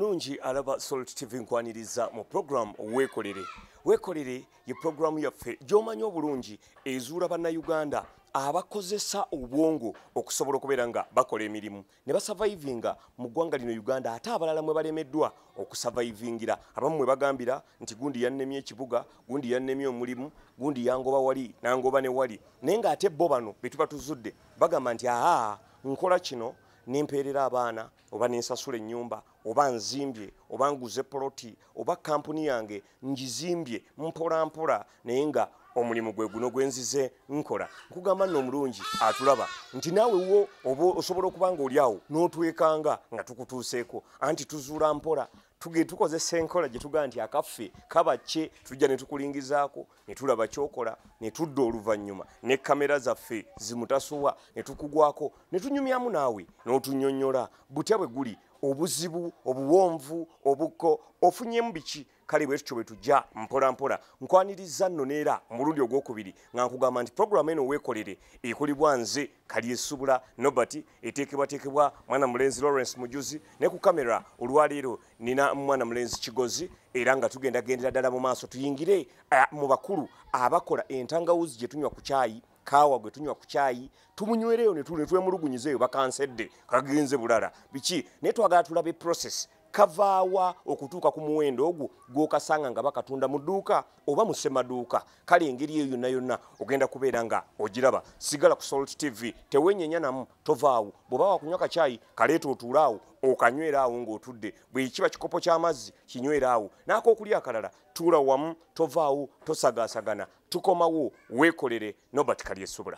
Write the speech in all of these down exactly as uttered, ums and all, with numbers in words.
Omulungi alaba Salt T V nkwaniriza mu program Wekolere. Wekolere ye program yaffe gy'omanyi obulungi ezuula bannayuganda abakozesa obwongo okusobola okubeera nga bakola emirimu ne basurvivinga mu ggwanga lino Uganda ate abalala mwe balemeddwa okusurvivingira. Abamu mwe bagambira nti gundi yannemye ekibuga, gundi yannemye omulimu, gundi yangoba wali nangoba ne wali. Naye ng'ate bo bano be tuba tuzudde bagamba nti aha nkola kino nimpeerera abaana oba nensasula ennyumba oba nzimbye oba nguze poloti oba kampuni yange ngizimbye mpola mpola naye nga omulimu gwe guno gwenzize nkola. Nkugamba nno omulungi atulaba nti naawe wo oba osobola okuba nga oli awo n'otwekanga nga tukutuuseeko anti tuzuula mpola tuge tukozesa enkola gye tugaa nti akaffe kaba kye tujja ne tukulingizaako ne tulaba kyokola ne tudda oluvannyuma ne kamera zaffe zimutasuwa ne tukugwako ne tunyumyamu naawe n'otunnyonnyola butya bwe guli obuzibu obuwonvu obukko ofunyemu biki kale bwe tutyo bwe tujja mpola mpola. Nkwaniriza nno neera omulundi ogwokubiri nga nkugamba nti programu eno Wekolere ekolibwa nze Kalyesuubula Nobert eteekebwateekebwa mwana mulenzi Lawrence Mujuzi ne ku kamera olwaleero nina mwana mulenzi Kigozi era nga tugenda gendera ddala mu maaso tuyingire mu bakulu abakola entangawuzi gye tunywa ku caayi kawa gwe tunywa ku caayi tumunywereyo ne twemulugunyizeeyo bakansedde kagenze bulala biki naye twagala tulabe process kavaawa okutuuka ku muwendo ogwo gw'okasanga nga bakatunda mu dduuka oba mu ssemaduuka. Kale engeri eyo yonna yonna ogenda kubeera nga ogiraba. Sigala ku Salt T V tewenyenya namu tovaawo bw'oba wakunywa kacaayi kaleeta otuulaawo okanywera awo ng'otudde bwe kiba kikopo ky'amazzi kinywera awo n'ak'okulya akalala tuula wamu tovaawo tosagaasagana tukomawo. Wekolere Nobert Kalyesuubula.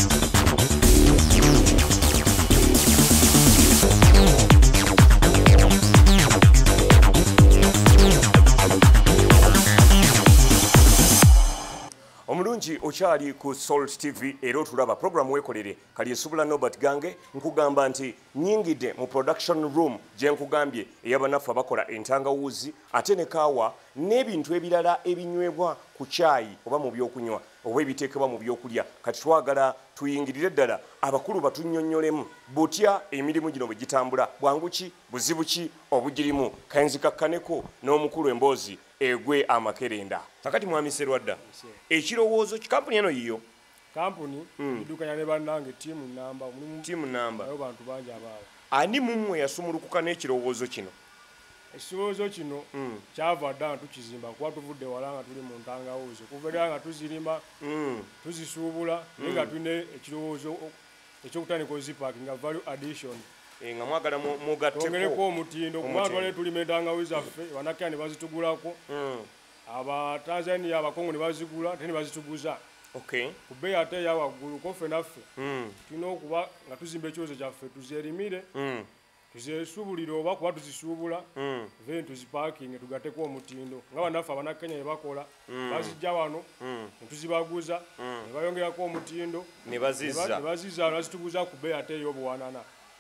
Omulungi okyali ku Salt T V era otulaba program Wekolere Kalyesuubula Nobert gange nkugamba nti nyingide mu production room gye nkugambye ey'abanaffe abakola entangawuzi ate ne kaawa n'ebintu ebirala ebinywebwa ku caayi oba mu byokunywa oba ebiteekebwa mu byokulya. Kati twagala tuyingirire ddala abakulu batunnyonnyolemu butya emirimu gino bwe gitambula bwangu ki buzibu ki obugirimu kayinzikakkaneko n'omukulu emboozi egwe amakerenda. Kakati mwami Serwadda ekirowoozo kampuni eno yiyo kampuni idukanya ne bannange tiimu namba mulimu tiimu namba ayo bantu bangi abaawo ani mumwe yasumulukuka n'ekirowoozo kino? ekirowoozo kino kyava dda nga tukizimba kuba tuvudde wala nga tuli mu ntangawuzi kuva era nga tuzirima tuzisuubula naye nga tulina ekirowoozo ekyokutandika ozipaaki nga value addition nga mwagala mugateko omutindo kuba twale tulima entangawuzi zaffe banakya ne bazitugulako Abatanzania abakongo ne bazigula ate ne bazituguza ku bbeeyi ate eya waggulu ko ffe naffe tulina okuba nga tuzimba ekyozo kyaffe tuzeerimire tuzeesuubulire oba kuba tuzisuubula then tuzipaakinge tugateko omutindo nga bannaffe abanakenya ne bakola bazijja wano ne tuzibaguza ne bayongerako omutindo ne bazizza ne bazituguza ku bbeeyi ate ey'obuwanana.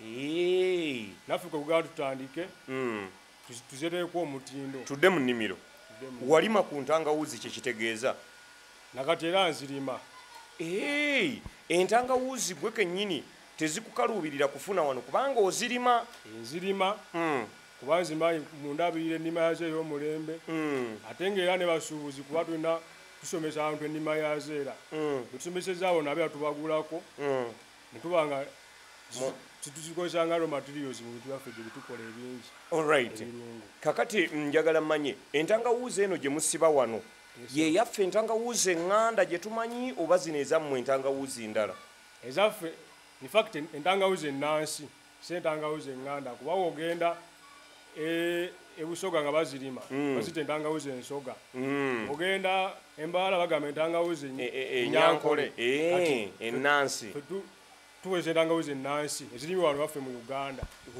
Naffe kwe kugala tutandike tuzeeteeko omutindo tudde mu nnimiro. Walima ku ntangawuzi kye kitegeeza nakati era nzirima. Entangawuzi gwe kennyini tezikukaluubirira kufuna wano kubanga ozirima? Nzirima kuba nzima mundabirira ennima yazo ey'omulembe ate ng'era ne basuubuzi kuba tulina tusomesa abantu ennima yazo era betusomeseza abo nabe atubagulako ne tuba nga tuzikozesa nga materials mu bintu byaffe gye bitukola ebingi. Alright. Kakati njagala mmanye entangawuzi eno gye musiba wano ye yaffe entangawuzi eŋŋanda gye tumanyi oba zino ezammwe entangawuzi ndala? Ezaffe in fact entangawuzi ennansi si entangawuzi eŋŋanda kuba wogenda ebusoga nga bazirima bazita entangawuzi ensoga ogenda embaala bagamba entangawuzi enyankole ennansi tuweze entangawuzi ennansi ezirimi wano baffe mu Uganda.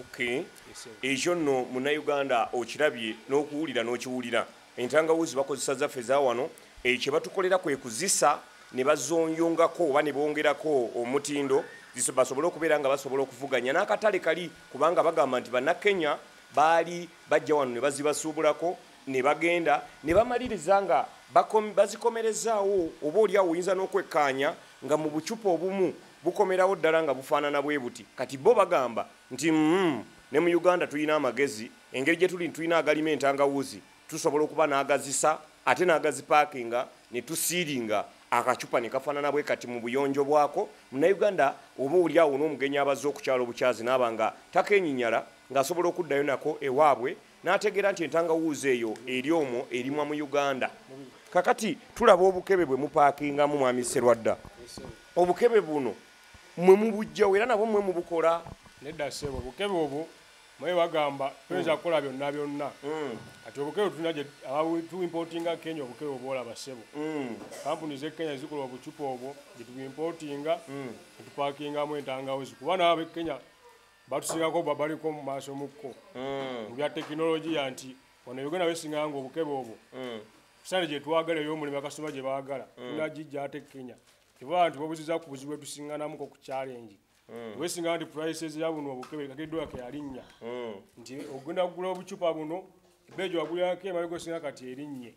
Ekyo nno munnayuganda okirabye n'okuwulira n'okiwulira entangawuzi bakozesa zaffe za wano ekyo batukolera kwe kuzisa ne bazonyongako oba ne bongerako omutindo basobole okubeera nga basobola okuvuganya n'akatale kali kubanga bagamba nti bannakenya baali bajja wano ne bazibasuubulako ne bagenda ne bamaliriza nga bazikomerezaawo oba oliawo oyinza n'okwekkaanya nga mu bucupa obumu bukomerawo ddala nga bufaanana bwe buti. Kati bo bagamba nti mm, ne mu Uganda tulina amagezi engeri gye tuli tulina agalima entangawuzi tusobola okuba n'agazisa ate n'agazipakinga ne tusiiringa akacupa ne kafaanana bwe kati mu buyonjo bwako. Munnayuganda oba oli awo n'omugenyi abazze okukyala obukyazi n'aba nga takenyinyala ng'asobola okuddayo nako ewaabwe n'ategeera nti entangawuzi eyo eri omwo erimwa mu Uganda. Kakati tulaba obukebe bwe mupaakingamu mwami Sserwadda. Obukebe buno mwe mubujjawo era nabwo mwe mubukola? Nedda ssebo obukebe obwo mwe bagamba tuyinza kukola byonna byonna. Kati obukebe tulina gye tuimportinga Kenya obukebe obwolaba ssebo. Kampuni z'e Kenya zikola obucupa obwo gye tuimportinga ne tupaakingamu entangawuzi kuba n'ab'e Kenya batusingako babaliko mu maaso mukko mu bya tekinologiya nti wano Uganda besinganga obukebe obwo kusane gye twagala ey'omulimu akasoma gye baagala tunagijja ate Kenya kiba nti babuziza ku buzibu etusinganamuko ku challenge wesingana nti prices ya buno obukebe kageddwa ke yalinnya nti ogenda kugula obucupa buno bejo wagulako emali gosinga kati erinnye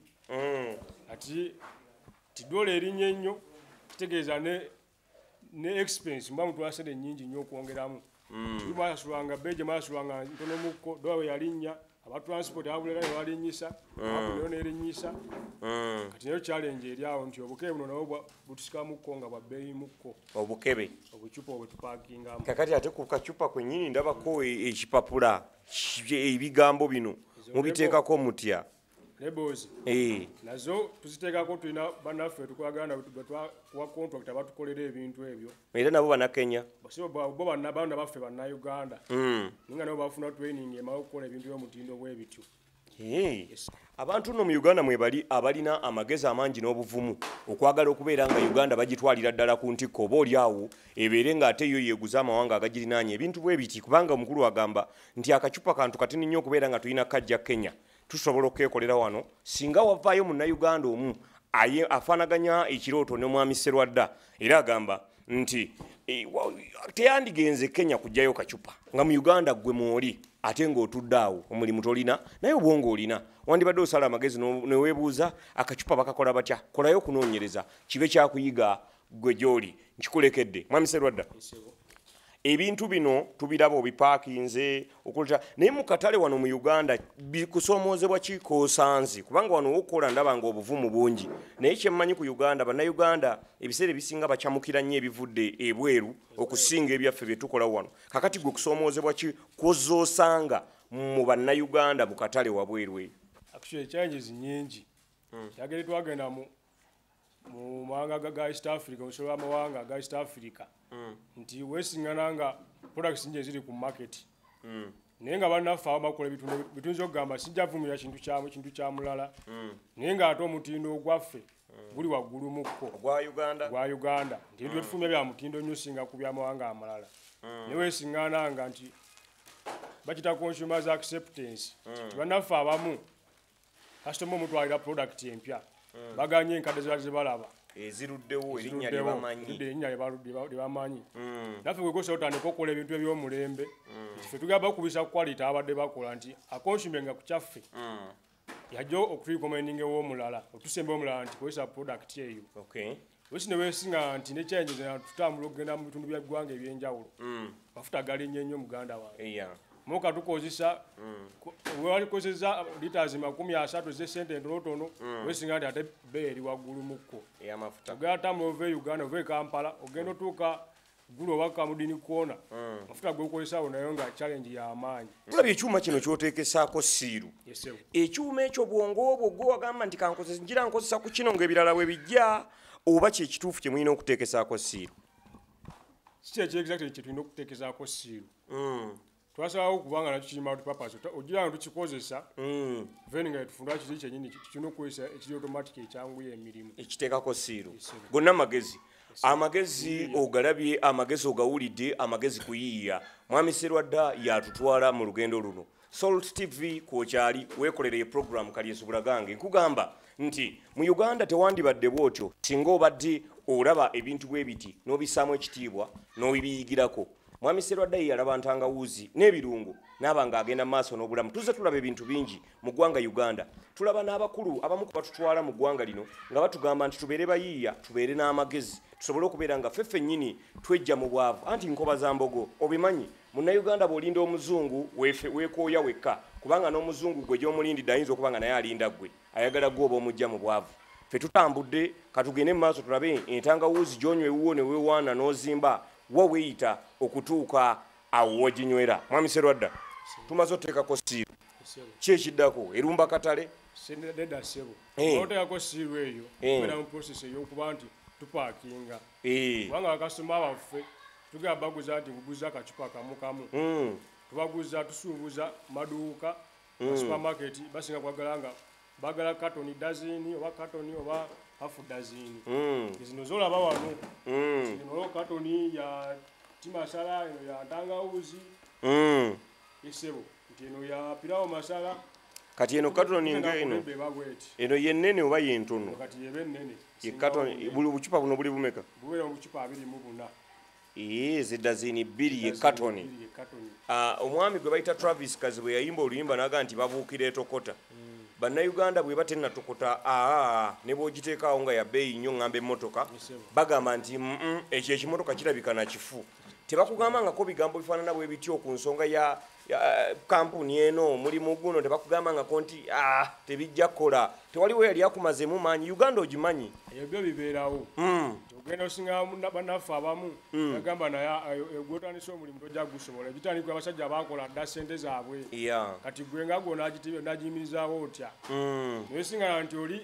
ati tidola erinnye nnyo kitegeeza ne ne expense mba mutwala sente nnyingi nnyo okwongeramu Ibasulanga beje masulanga ntono muko dowe yalinnya aba transport abulera yalinnyisa abulera nerinyisa kati nayo challenge eri awo nti obukebe buno nabo butusika muko nga bwa beyi muko obukebe obucupa obutupakinga kakati ate ku kacupa kwennyini ndabako ekipapula ebigambo bino mubiteekako mutya Labels. Eh. Nazo tuziteekako tulina bannaffe tukwagana wa contract abatukolera ebintu ebyo. Era nabo bana Kenya. Basibo bo banna bana baffe banna Uganda. Mm. Ninga nabo bafuna training emawo okukola ebintu by'omutindo bw'ebityo. Eh. Abantu no mu Uganda mwe bali abalina amagezi amangi n'obuvumu okwagala okubeera nga Uganda bagitwalira ddala ku ntikko oba oli awo ebeere nga ate yo yeeguza amawanga agagirinaanye ebintu bw'ebiti kubanga omukulu agamba nti akacupa kantu katini nnyo okubeera nga tulina kajja Kenya. Tusobola okwekolera wano singa wavaayo munnayuganda omu aye afaanaganya ekirooto ne mwami Sserwadda era agamba nti e, teyandigenze Kenya kujjayo kacupa nga mu Uganda gwe mwoli ate ng'otudde awo omulimu tolina naye obwongo olina wandibadde osala amagezi neweebuuza akacupa bakakola batya kolayo okunoonyereza kibe kyakuyiga gwe gy'oli nkikulekedde mwami Sserwadda. Ebintu bino tubiraba obipaakinze okulta naye mu katale wano mu Uganda bikusoomozebwa kikosanzi kubanga wano okola ndaba nga obuvumu bungi naye kyemmanyi ku Uganda bannayuganda ebiseera ebisinga bakyamukira nnyo ebivudde ebweru okusinga ebyaffe bye tukola wano kakati gwe kusoomozebwa ki kwozoosanga mu bannayuganda mu katale wabweru eyo. Actually challenges nyingi kyagere twagenda mu mu mawanga ga East Africa osolo amawanga ga East Africa nti wesingana nga products nje ziri ku market naye nga bannaffe awo bakola ebitundu bitunzi okugamba sijja vumira kintu kyamu kintu kya mulala naye nga ate omutindo ogwaffe guli waggulu mukko gwa Uganda gwa Uganda nti ebintu tufumya bya mutindo nnyo singa ku byamawanga amalala naye wesingana nga nti bakita consumers acceptance bannaffe abamu customer omutwalira product empya baganye enkadde ze balaba eziruddewo erinnya lye bamanyi erinnya lye bamanyi naffe gwekosa otandika okukola ebintu eby'omulembe ffe tugamba okubisa quality abadde bakola nti akonsume nga ku kyaffe yajja okurecommending ew'omulala otusemba omulala nti kozesa product eyo wesi ne weesinga nti ne change tutambula okugenda mu bitundu by'eggwanga ebyenjawulo mafuta galinnye nnyo muganda wange moka tukozesa walikozesa liters makumi asatu z'esente entonotono wesinga nti ate beeyi eri waggulu mukko ey'amafuta ogatambula ova e Uganda ova e Kampala ogenda otuuka gulo oba Kamudini kwona mafuta g'okozesa awo nayo nga challenge y'amaanyi. Tulabye ekyuma kino ky'oteekesaako siiru ekyuma ekyo bwongo obwo gwe wagamba nti kankozesa njira nkozesa ku kino ng'ebirala we bijja oba kye kituufu kye mulina okuteekesaako siiru? Si kyekyo exactly kye tulina okuteekesaako siiru twasabawo kubanga nakyo kirima multipurpose ogira nga tukikozesa then nga tufunda kiri kyennyini kirina okukozesa ekiri automatic ekyanguya emirimu ekiteekako siiru gonna amagezi amagezi ogalabye amagezi ogawulidde amagezi kuyiiya mwami Sserwadda yatutwala mu lugendo luno Salt T V kwokyali weekolere program Kalyesuubula gange nkugamba nti mu Uganda tewandibadde bwotyo singa obadde olaba ebintu bwe biti n'obissaamu ekitiibwa n'obibiyigirako mwami Sserwadda yalaba ntangawuzi n'ebirungo n'aba ng'agenda mu maaso n'obulamu. Tuzze tulaba ebintu bingi mu ggwanga Uganda. Tulaba n'abakulu abamu ku batutwala mu ggwanga lino nga batugamba nti tubeere bayiiya, tubeere n'amagezi, tusobole okubeera nga ffe ffennyini twejja mu bwavu. Anti nkoba za mbogo obimanyi, munnayuganda bw'olinda omuzungu weekooya wekka, kubanga n'omuzungu gwe gy'omulindidde ayinza okuba nga naye alinda ggwe, ayagala ggwe oba omujja mu bwavu. Ffe tutambudde katugende mu maaso tulabe entangawuzi gy'onywa ewuwo ne weewaana n'ozimba wa weeyita okutuuka awo waginywera. Mwami Sserwadda, tumaze oteekako siiru. Ki ekiddako? Erumba katale? Nedda ssebo. Oteekako siiru eyo kubeera mu process ey'okuba nti tupaakinga. Kubanga bakasitoma baffe tugenda baguza nti buguza akacupa kamu kamu. Tubaguza tusuubuza maduuka, supermarket basinga kwagala nga bagala katoni dazini oba katoni oba hafu dazini. Zino zolaba wano. Zino katoni ya timasala, eno ya ntangawuzi. Esebo. Eno ya pirawo masala. Kati eno katoni ng'eno. Eno yennene oba yentono? Kati yebe nnene. Ye katoni buli bucupa buno buli bumeka? Bubeera obucupa abiri mu buna. Ee zedazini bbiri ye katoni. Omwami gwe bayita Travis Kazi bwe yayimba oluyimba n'aga nti babuukira etokota. Bannayuganda bwe batenna tokota aa ne bw'ogiteekaawo nga ya bbeeyi nnyo ng'amba emmotoka bagamba nti ekyo ekimotoka kirabika na kifu. Tebakugamba ngako bigambo bifaanana bwe bityo ku nsonga ya kampuni eno mulimu guno, tebakugamba ngako nti ah tebijja kukola, tewaliwo yali akumazeemu maanyi. Uganda ogimanyi ebyo bibeerawo. Ogenda osinga bannaffe abamu bagamba naye gwotandisa omulimu tojja gusobola. Ebitandikwa abasajja abakola dda ssente zaabwe, kati gwe nga gwo n'agiyimirizaawo otya. Naye singa nti oli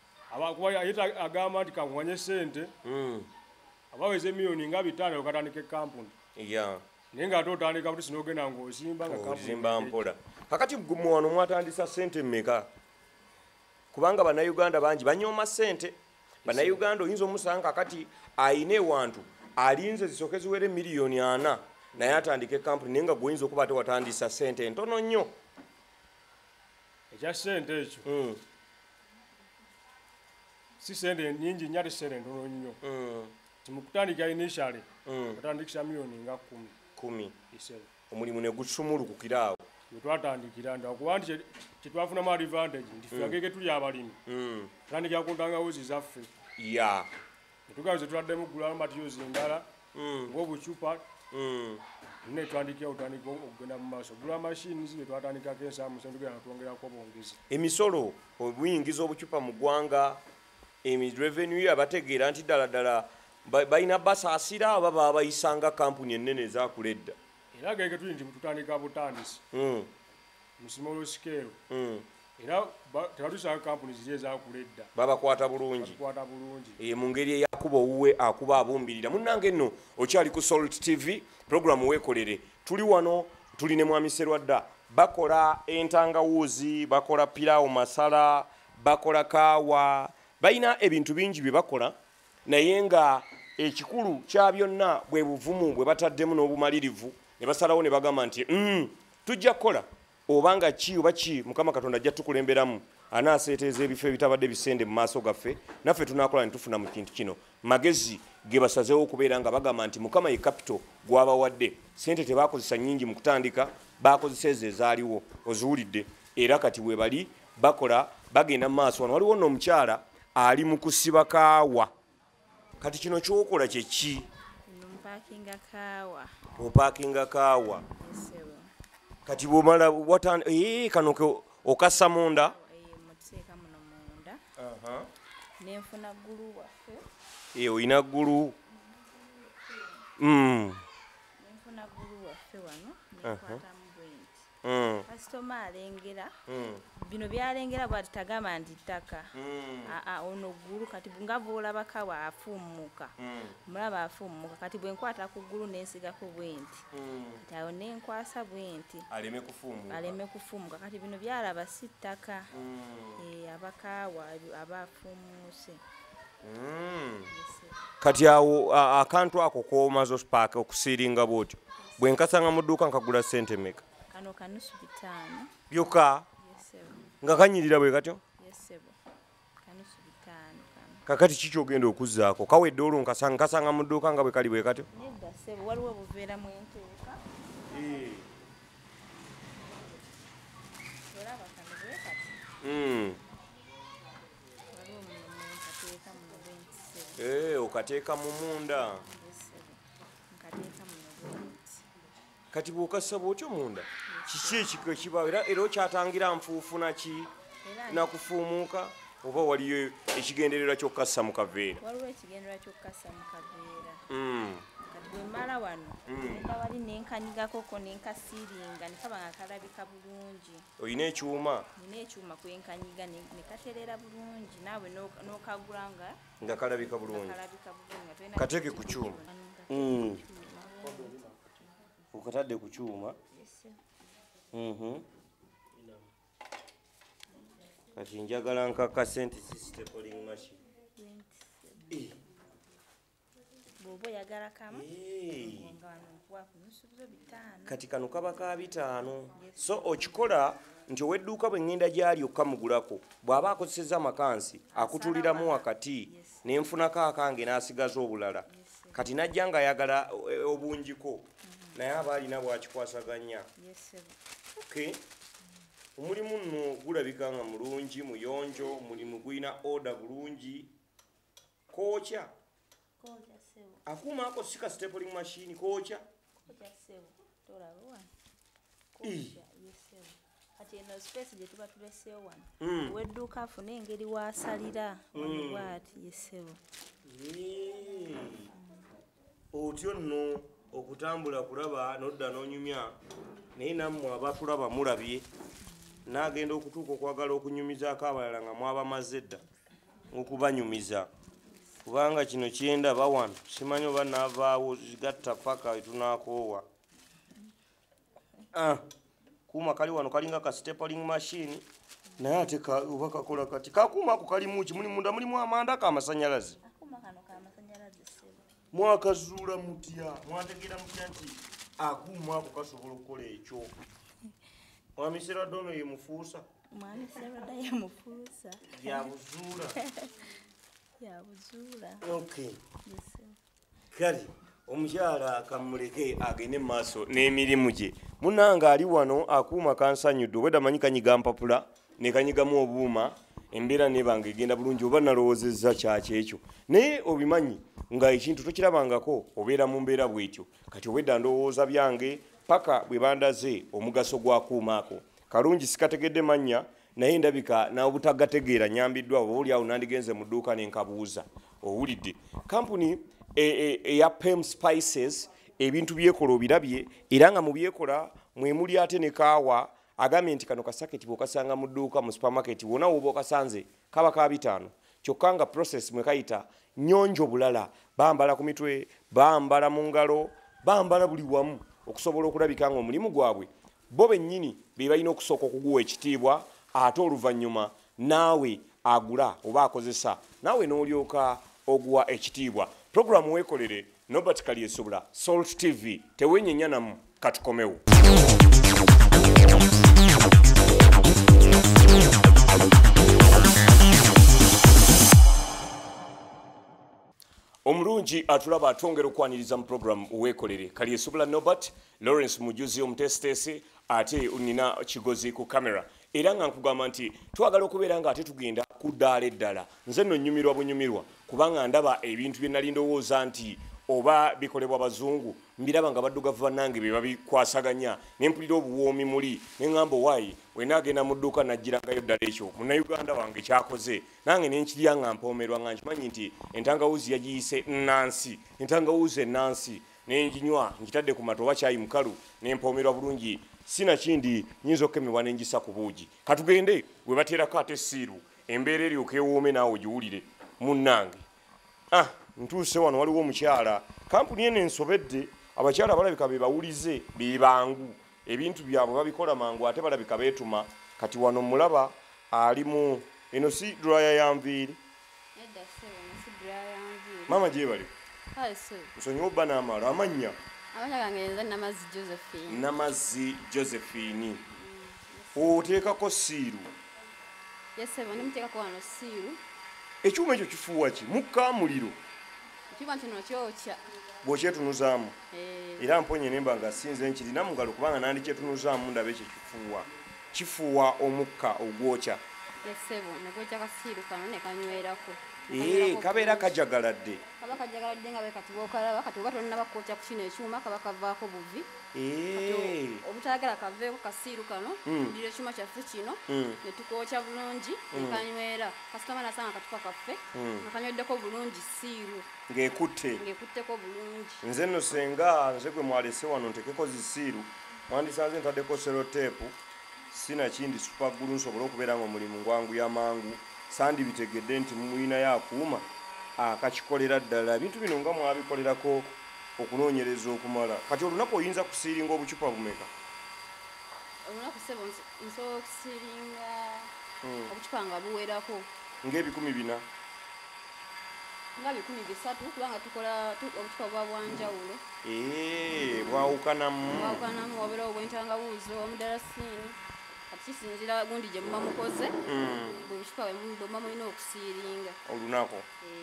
agamba nti kaŋŋwanye ssente abaweze miliyoni nga bitaano okatandika ekampuni. Naye ng'ate otandika buti sinogenda ng'ozimba nga ozimba mpola. Kakati mu wano mwatandisa ssente mmeka? Kubanga bannayuganda bangi banyooma ssente. Bannayuganda oyinza omusanga kakati ayina ewantu alinze zisooke ziwere miliyoni ana naye atandika ekampuni naye nga gw'oyinza okuba ate watandisa ssente ntono nnyo. Ekya ssente ekyo si ssente nnyingi nnyo ate ssente ntono nnyo. Timukutandika initially batandikisa miliyoni nga kumi. Kumi. Omulimu ne gusumulukukira awo. Twatandikira nda okuba nti kyetwafunamu advantage nti ffe agege tuli abalimi. Tutandikira ku ntangawuzi zaffe. Ya. Tugawe ze tuladdemu gulamu materials endala ng'obucupa. Ne twandikira otandika okugenda mu maaso. Gula machines ne twatandikako ensaamu se tugenda twongerako bwongezi. Emisolo obuyingiza obucupa mu ggwanga emi revenue abategeera nti ddala ddala balina basaasira aba baba bayisanga kampuni ennene ezaakuledda. Era gege tuli nti tutandika butandisi mu small scale. Era tebatusanga kampuni ziri ezaakuledda babakwata bulungi mu ngeri eyakuba owuwe akuba abumbirira. Munnange nno okyali ku Salt T V programu Wekolere. Tuli wano tuli ne mwami Sserwadda. Bakola entangawuzi, bakola pirawo masala, bakola kaawa, balina ebintu bingi bye bakola naye nga ekikulu kya byonna bwe buvumu bwe bataddemu n'obumalirivu ne basalawo ne bagamba nti tujja kukola obanga ki oba ki Mukama Katonda ajja tukulemberamu anaaseeteeza ebifo ebitabadde bisende mu maaso gaffe naffe tunaakola ne tufuna mu kintu kino. Magezi ge basazeewo okubeera nga bagamba nti Mukama ye kapito gw'abawadde. Ssente tebaakozesa nnyingi mu kutandika, baakozesa ezo ezaaliwo oziwulidde. Era kati we bali bakola bagenda mu maaso. Wano waliwo nno omukyala ali mu kusiba kaawa. Kati kino kyokola kye ki? Mpakinga kaawa. Opakinga kaawa. Kati bw'omala watandika ee kano okassa munda? Muteeka muno munda. Nenfuna ggulu waffe. Ee oyina ggulu. Nenfuna ggulu waffe wano nenkwatamu bwenti. Kasitoma alengera bino byalengera bwati tagamba nti ttaka. Aa ono ggulu kati nga bw'olaba kaawa afummuka. Mulaba afummuka kati bwe nkwata ku ggulu nensigako bwenti. Kati awo nenkwasa bwenti. Aleme kufummuka. Aleme kufummuka kati bino byalaba si ttaka. Abakaawa aba afummuse. Kati awo akantu ako k'omaze opaaka okusiiringa bw'otyo bwe nkasanga mu dduuka nkagula ssente mmeka? Kano kanusu bitaano. Byokka? Nga kanyirira bwe katyo? Kanusu bitaano kano. kakati kiki ogenda okuzzaako kawedde olwo nkasanga kasanga mu dduuka nga bwe kali bwe katyo nedda ssebo waliwo obuveera mu enteeka olaba kano bwe kati waliwo muno nkateeka muno bwe nti ssebo okateeka mu munda nkateeka muno bwe nti kati bw'okassa bw'otyo munda kiki ekiko kiba era era okyatangira nfuufuna ki nakufuumuuka oba waliyo ekigendererwa ky'okkassa mu kaveera waliwo ekigendererwa ky'okkassa mu kaveera kati bwe mmala wano enda wali nenkanyigakoko nenkasiiringa nekaba nga kalabika bulungi olina ekyuma nina ekyuma kwenkanyiga nekaterera bulungi naawe n'okagula nga nga kalabika bulungi kalabika bulungi kateeke ku kyuma okatadde ku kyuma kati njagala nkaka senti stapling machine bw'oba oyagala kamu kati kano kaba ka bitaano so okikola nti ow'edduuka bwe ŋŋenda gyali okkamugulako bw'aba akozesezza amakansi akutuliramu wakati nenfunako akange n'asigaza obulala kati najja nga ayagala obungiko naye aba alina bwakikwasaganya omulimu nno gulabika nga mulungi muyonjo omulimu gulina oda bulungi kookya akuuma ako sika stapling machine kookya kati eno space gye tuba tuleseewo wano ow'edduuka afuna engeri waasalira bwati yesebo otyo nno okutambula kulaba nodda n'onyumya naye nammwe abatulaba mulabye n'agenda okutuuka okwagala okunyumizaako abalala nga mwabamaze dda okubanyumiza kubanga kino kyendaba wano simanyi oba naavaawo zigatta paka etunaakoowa kuuma kali wano kalinga ka stapling machine naye ate oba kakola kati kakuuma ako kalimu ki muli munda mulimu amanda k'amasanyalaze mwakazuula mutya mwategeera mutya nti akuuma ako kasobola okukola ekyo mwami Serwadda ono ye mufuusa mwami Serwadda ye mufuusa yabuzuula yabuzuula okay kale omukyala kamuleke agende mu maaso n'emirimu gye munnange ali wano akuuma kansanyudde obwedda manyi kanyiga mpapula ne kanyigamu obuuma embeera nebanga egenda bulungi oba nalowoozezza kyaki ekyo naye obimanyi nga ekintu tokirabangako obeera mu mbeera bwetyo kati obwedda ndowooza byange paka bwe bandaze omugaso gwakuuma ako kalungi sikategedde mannya naye ndabika n'obutagategeera nyambiddwa oba oli awo nandigenze mu dduuka nenkabuuza owulidde kampuni eya Pem Spices ebintu byekola obirabye era nga mu byekola mwe muli ate ne kaawa agambye nti kano kasaketi bw'okasanga mu dduuka mu supermarket wonna woba okasanze kaba ka bitaano kyokka nga process mwe kayita nnyonjo bulala bambala ku mitwe bambala mu ngalo bambala buli wamu okusobola okulabika nga omulimu gwabwe bo bennyini be balina okusooka okuguwa ekitiibwa ate oluvannyuma naawe agula oba akozesa naawe n'olyoka oguwa ekitiibwa puroguramu weekolere Nobert Kalyesobula Salt T V tewenyenya namu katukomewo omulungi atulaba atwongera okwaniriza mu puroguramu weekolere Kalyesobula Nobert Lawrence Mujuzi omutesitesi ate nina kigozi ku kamera era nga nkugamba nti twagala okubeera nga ate tugenda ku ddaala eddala nze nno nnyumirwa bunyumirwa kubanga ndaba ebintu bye nali ndowooza nti oba bikolebwa bazungu mbiraba nga baddugavu bannange be babikwasaganya ne mpulira obuwoomi muli ne ŋŋamba owaayi we naagenda mu dduuka najjirangayo ddala ekyo munnayuganda wange kyakoze nange ne nkirya nga mpoomerwa nga nkimanyi nti entangawuzi yagiyise nnansi entangawuzi ennansi ne nginywa nkitadde ku mata oba kyayi mukalu ne mpoomerwa bulungi sina kindi nyinza okukemebwa ne njisa ku buugi katugende we bateerako ate siiru embeera eryoka ewoome naawe ogiwulire munnange ah ntuuse wano waliwo omukyala kampuni eno ensobedde abakyala balabika be bawulize be bangu ebintu byabwe babikola mangu ate balabika beetuma kati wano mulaba alimu eno si draya ya nviiri mama gyebali nsonyiwa obba n'amalo amannya namazzi Josephine oteekako siiru yesebo nimuteekako wano siiru ekyuma ekyo kifuuwa ki mukka muliro ekyuma kino kyokya bw'okyetunuzaamu era mponye nemba nga sinze nkirina mu ngalo kubanga nandi kyetunuzaamu ndabe ekyo kifuuwa kifuuwa omukka ogwokya esebo negwokya kasiiru kano nekanywerako kabeera kajagaladde kaba kajagaladde nga bekati bokalaba kati oba tonnaba kwokya ku kino ekyuma kaba kavaako buvi obutayagala kaveeko kasiiru kano dira ekyuma kyaffe kino netukwokya bulungi nekanywera kasitoma nasanga katupa kaffe nakanyweddeko bulungi siiru ng'ekutte ng'ekutteko bulungi nze nno senga nze gwe mwalese wano ntekeko zisiiru mwandisanze ntaddeko seroteepu sinakindi supagulu nsobole okubeera nga omulimu ngwanguya mangu sandi bitegedde nti muyinayo akuuma akakikolera ddala ebintu bino nga mwabikolerako okunoonyereza okumala kati olunaku oyinza kusiiringa obucupa bumeka olunaku sebo nsobola okusiiringa obucupa nga buwerako ng'ebikumi bina nga bikumi bisatu kubanga tukola obucupa bwa bwanjawulo bwawukanamu bwawukanamu wabeerawo bwentangabuuzo omudarasiini kisinzira gundi gye muba mukoze bwe bucupa bwemuba mulina okusiiringa olunaku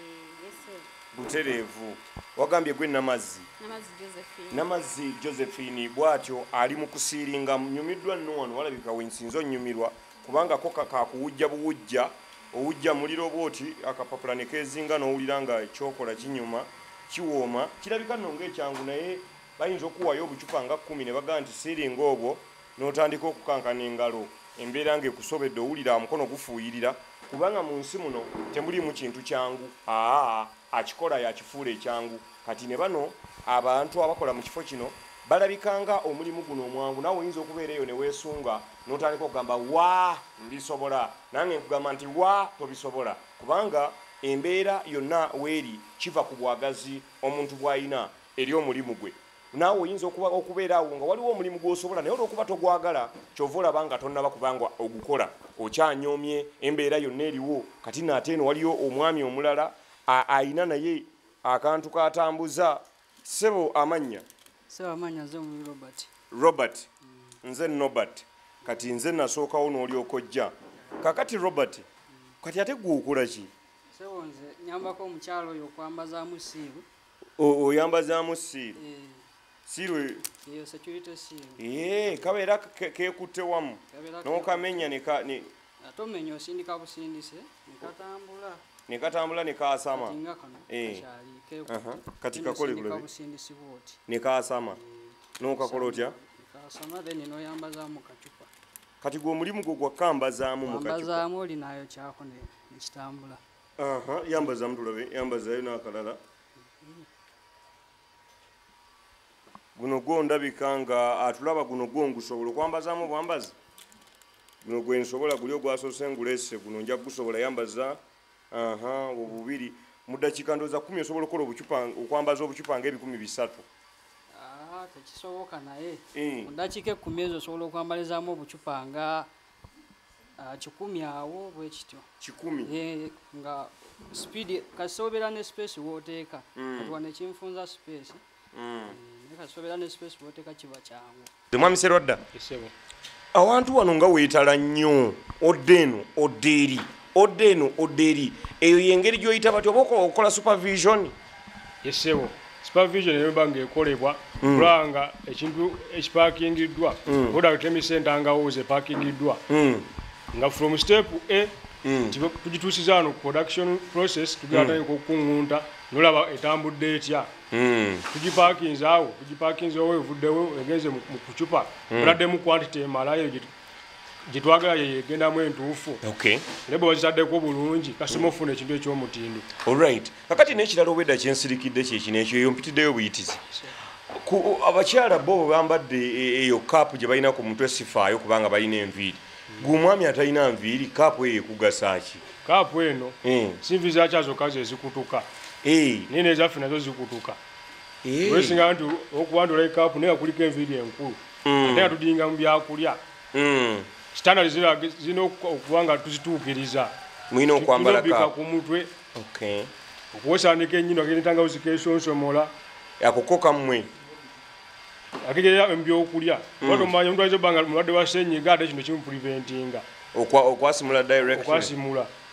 butereevu wagambye gwe namazzi namazzi josephine bw'atyo ali mu kusiiringa nyumiddwa nno wano walabika wensinza onnyumirwa kubanga ko kakuwujja buwujja owujja muliro bwoti akapapula ne keezinga n'owulira nga kyokola kinyuma kiwooma kirabika nno ng'ekyangu naye bayinza okuwayo obucupa nga kkumi ne bagamba nti siiringa obwo n'otandika okukankana engalo embeera ng'ekusobedde owulira omukono gufuuyirira kubanga mu nsi muno temulimu kintu kyangu aa akikola yakifuula ekyangu kati ne bano abantu abakola mu kifo kino balabikanga omulimu guno omwangu naawe oyinza okubeera eyo ne weesunga n'otandika okugamba wa mbisobola nange nkugamba nti wa tobisobola kubanga embeera yonna weeri kiva ku bwagazi omuntu bw'ayina eri omulimu gwe naawe oyinza okubeera awo nga waliwo omulimu gw'osobola naye olw'okuba togwagala kyova olaba nga tonnaba kubanga ogukola okyanyoomye embeera yonna eriwo kati naate eno waliyo omwami omulala ayina naye akantu katambuza sebo amannya sebo amannya nze omuli robert robert nze nobert kati nze nasookawo n'olyoka ojja kakati robert kati ate gwe okola ki sebo nze nyambako omukyalo oyo okwambazaamu siiru oyambazaamu siiru siiru eyo security siiru ee kabeera kekutte wamu n'okamenya ate omenya osindika busindise nekatambula nekatambula nekasama kati kakole kulabe nekasama nokakola otya kati gwe omulimu gwo gwakambazaamu mukambazaamu olinayo kyako nekitambula yambazaamu tulabe yambazayo n'akalala guno gwo ndabika nga atulaba guno gwo ngusobola okwambazaamu obwambazi guno gwe nsobola guli ogwasoose ngulese guno nja gusobola yambaza aha obubiri mu ddakiika ndowooza kumi osobola okukola obucupa okwambaza obucupa ng'ebikumi bisatu tekisoboka naye mu ddakiika ekkumi ezo osobola okwambalizaamu obucupa nga kikumi awo bwe kityo kikumi nga speedi kasobeera ne space wooteeka katuwa nekinfunza space kasobeera ne space wooteeka kiba kyangu mwami Serwadda awantu wano nga weetala nnyo odde eno odde eri odde eno odde eri eyo yengeri gy'oyita bati oba okola supervision yesebo supervision eba ng'ekolebwa kulanga ekintu ekipakingiddwa oda temise entangawuze epakingiddwa nga from step A tugituusiza wano ku production process tugenda okukungunta nolaba etambudde etya tugipakinze awo tugipakinze owo evuddewo egenze mu kucupa oladdemu quantity emalayo gitwagala yegendamu entuufu naye bwebazitaddeko bulungi kasoma ofuna ekintu ekyomutindo alright kakati n'ekirala obwedda kyensirikidde kyekino ekyo eyo mpitiddeyo buyitizi abakyala bo bambadde eyo kaapu gye balina ku mutwe sifaayo kubanga balina enviiri gwe omwami atalina nviiri kaapu eyo ekugasa ki kaapu eno sinvi zakyazoka zezikutuka naye nezaffe nazo zikutuka wesinga nti okuba nti olayi kaapu naye akuliko enviiri enkulu ate nga tudinga mu byakulya standard zirina okuba nga tuzituukiriza mulina okwambala kaapu ku mutwe okuwesandika ennyino agenetangawuzi kesonsomola akukoka mmwe akegerera ebyokulya oba tomanya omuntu ayinza obbanga mulwadde wa ssenyiga ate kino kimupreventinga okwasimula direct okwasimula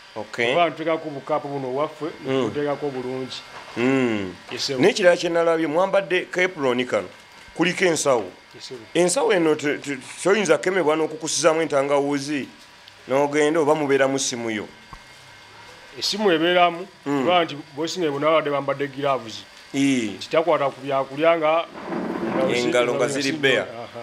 Okay. Kuba ntutekako bukapu buno waffe ntutekako bulungi. Mm. Yesebo. N'ekirala kye nalabye mwambadde kaepuloni kano kuliko ensawo. Yesebo. Ensawo eno toyinza kemebwa n'okukusizaamu entangawuzi n'ogenda oba mubeeramu simu yo. Esimu ebeeramu kuba nti bosinga bunabadde bambadde giraavuzi. Kitakwata ku byakulya nga engalo nga ziri bbeya.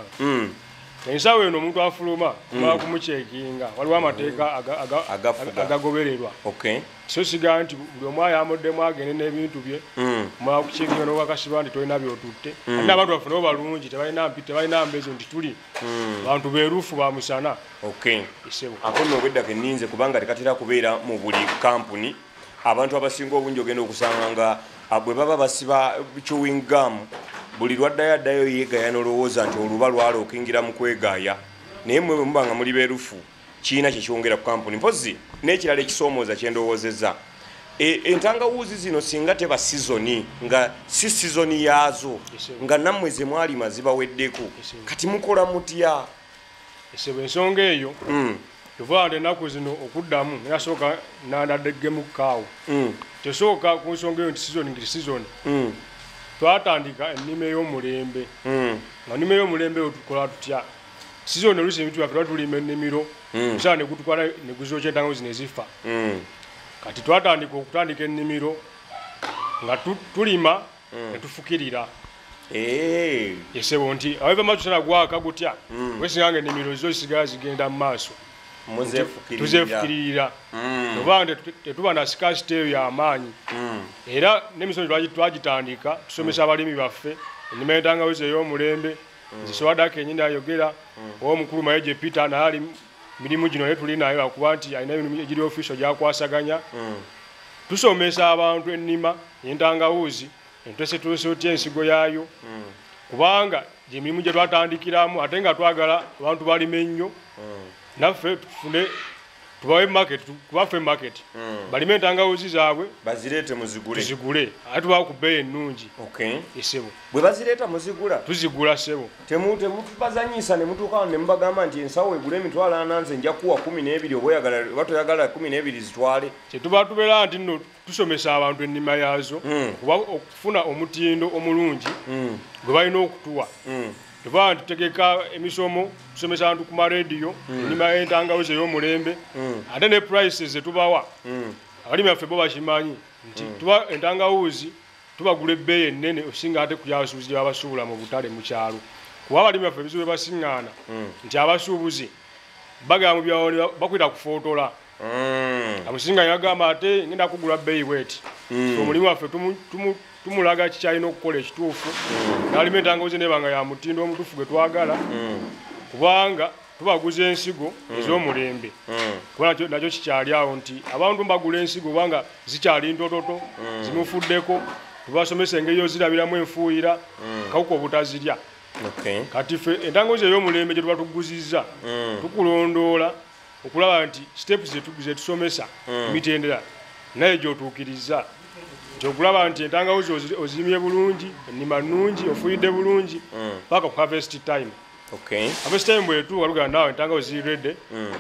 Ensawo eno omuntu afuluma kumala kumucekinga waliwo amateeka agagobererwa. So siga nti buli omu ayambuddemu agende n'ebintu bye kumala kucekinga n'okakasiba nti tolina byotutte. Ate abantu bafunewo balungi tebalina mbezo nti tuli bantu beerufu ba musana. Ako nno obwedda ke nninze kubanga tekatera kubeera mu buli kampuni. Abantu abasinga obungi ogenda okusanga nga bwe baba basiba chewing gum buli lwaddayo addayo yeegaya n'olowooza nti oluba lwala okingira mu kwegaaya naye mmwe bwe muba nga muli beerufu kiina kyekyongera ku kampuni mpozi n'ekirala ekisoomooza kye ndowoozezza entangawuuzi zino singa teba sizoni nga si sizoni yaazo nga nammwe ze mwalima zibaweddeko kati mukola mutya? Esebo ensonga eyo tuvaade ennaku zino okuddamu nasooka nandaddegemu kaawo tesooka ku nsonga eyo nti sizoni ngiri sizoni twatandika ennima ey'omulembe nga nnima ey'omulembe eyo tukola tutya sizoni oluusi ebintu byaffe tuba tulima ennimiro musaala ne gutukwala ne guzookya entangawuzi ne zifa kati twatandika okutandika ennimiro nga tulima ne tufukirira. Yesebo nti aweva matusana gwaka gutya wesinganga ennimiro zo zisigala zigenda mu maaso tuzefukiririra oba tetuba na scarcity eyo y'amaanyi era n'emisomo twagitandika tusomesa abalimi baffe ennima y'entangawuzi ey'omulembe nzisowaddako ennyini ayogera ow'omukulu Mayeje Peter naye ali mirimu gino naye tuli nayo akuba nti alina emirimu egiri ofiso gyakwasaganya tusomesa abantu ennima y'entangawuzi entosetose otya ensigo yaayo kubanga gyemirimu gye twatandikiramu ate nga twagala abantu balime ennyo naffe tufune tubawe market kubaffe market balime entangawuzi zaabwe bazireete muzigule tuzigule ate tubawe ku bbeeyi ennungi. Esebo bwe bazireeta muzigula tuzigula sebo temutubazanyiisa ne mutuukawo ne mubagamba nti ensawo egula emitwalo ana nze nja kuwa kumi n'ebiri oba oyagala oba toyagala kumi n'ebiri zitwale. Kyetuba tubeera nti nno tusomesa abantu ennima yaazo kuba okufuna omutindo omulungi gwe balina okutuwa tuba nti tutegeka emisomo tusomesa abantu ku marediyo ennima y'entangawuzi ey'omulembe ate ne prices zetubawa abalimi baffe bo bakimanyi nti tuba entangawuzi tubagula ebbeeyi ennene osinga ate ku abasuubuzi gye babasuubula mu butale mu kyalo kuba abalimi baffe ebizibu bye basiŋŋaana nti abasuubuzi bagamba mu byawoni bakwita kufootola amusinga yagamba ate ngenda kugula bbeeyi bweti omulimu waffe tumulaga kikyalina okukola ekituufu n'alima entangawuzi nebanga ya mutindo omutuufu gwe twagala kubanga tubaguza ensigo ez'omulembe kuba nakyo kikyali awo nti abantu mbagula ensigo kubanga zikyali ntototo zimufuddeko tubasomesa engeri yozirabiramu enfuuyira kawuka obutazirya. Kati ffe entangawuzi ey'omulembe gye tuba tuguzizza tukulondoola okulaba nti steps zetusomesa emitendera naye gy'otuukiriza nti okulaba nti entangawuzi ozimye bulungi ennima nnungi ofuuyidde bulungi paka ku harvest time. Harvest time bwetuuka tugenda naawe entangawuzi ziri redde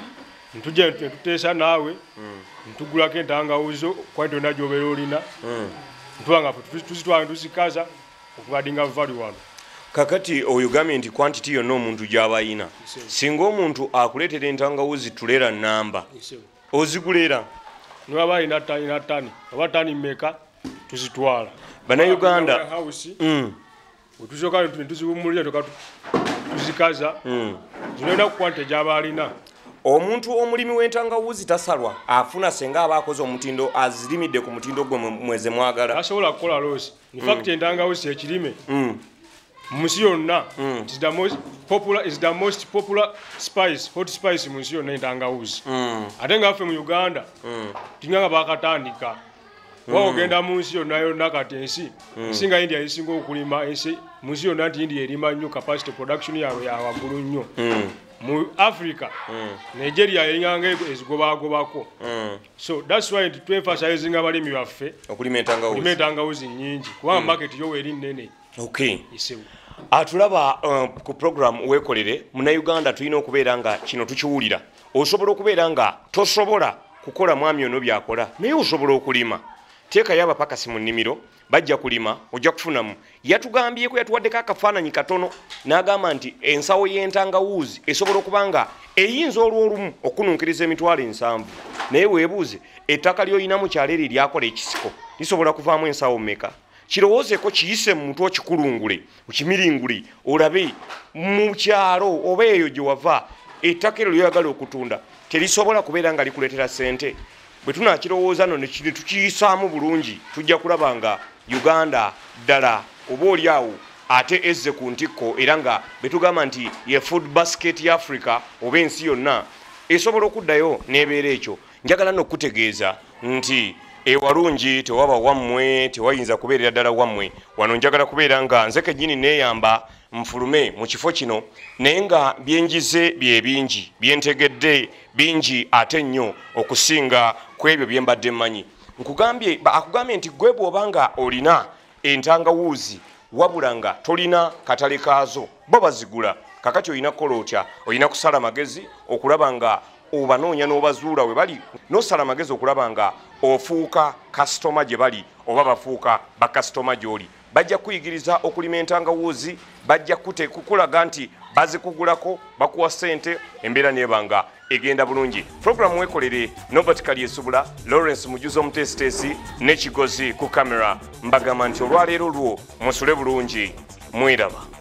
ntujja netuteesa naawe ntugulako entangawuzi kwante yonna gy'obeera olina ntuba nga tuzitwala tuzikaza okubadinga value wano. Kakati oyogambye nti quantity yonna omuntu gy'abayina singa omuntu akuleetera entangawuzi tulera nnamba ozigulera niwaba alina ttani na ttani oba ttani mmeka tuzitwala bannayuganda wetusooka netuzibumulira toka tuzikaza zinoena ku quantity gy'aba alina. Omuntu omulimi w'entangawuzi tasalwa afuna senga aba akoze omutindo azirimidde ku mutindo gwe mweze mwagala tasobola kukola loosi. In fact entangawuzi ekirime munsi yonna is the most popular is the most popular spice hot spice munsi yonna entangawuzi ate nga ffe mu Uganda tulina nga bakatandika kuba ogenda munsi yonna yonna kati ensi singa India esinga okulima ensi munsi yonna nti India erima nnyo capacity production yawe yawaggulu nnyo mu Africa Nigeria yenyanga ezigobagobako so that's why twemphasizing abalimi baffe okulima entangawuzi nnyingi kuba market yo eri nnene. Okay. Atulaba uh, ku program Wekolere muna Uganda tulina okubeera nga kino tukiwulira osobola okubeera nga tosobola kukola mwami ono byakola naye osobola okulima teekayo abapakasi mu nnimiro bajja kulima ojja kufunamu yatugambyeko yatuwaddeko akafaananyi katono n'agamba nti ensawo y'entangawuuzi esobola okuba nga eyinza olw'olumu okununkiriza emitwalo ensanvu naye weebuuze ettaka ly'olina mu kyalo eri lyakola ekisiko lisobola kuvaamu ensawo mmeka kirowoozeeko kiyise mu mutwe okikulungule okimiringule olabe mu kyalo oba eyo gye wava ettaka eryo lyoyagala okutunda terisobola kubeera nga likuleetera ssente bwe tunakirowooza no ne tukiyisaamu bulungi tujja kulaba nga Uganda ddala oba oli awo ate ezze ku ntikko era nga betugamba nti ye food basket ya Africa oba ensi yonna esobola okuddayo n'ebeera ekyo njagala n'okutegeeza nti ewalungi tewaba wammwe tewayinza kubeerera ddala wammwe wano njagala kubeera nga nze kennyini neeyamba nfulume mu kifo kino naye nga byenjize bye bingi byentegedde bingi ate nnyo okusinga ku ebyo bye mbadde mmanyi nkugambye akugambye nti gwe bw'obanga olina entangawuuzi wabula nga tolina katale kaazo bo bazigula kakati olina kukola otya olina kusala magezi okulaba nga obanoonya n'obazuula we bali n'osala amagezi okulaba nga ofuuka kasitoma gye bali oba bafuuka bakasitoma gy'oli bajja kuyigiriza okulima entangawuuzi bajja kukulaga nti bazikugulako bakuwa ssente embeera neebanga egenda bulungi programu Wekolere Nobert Kalyesubula Lawrence Mujuzo Omutesitesi n'ekigozi ku kamera mbagamba nti olwaleero lwo musule bulungi mweraba.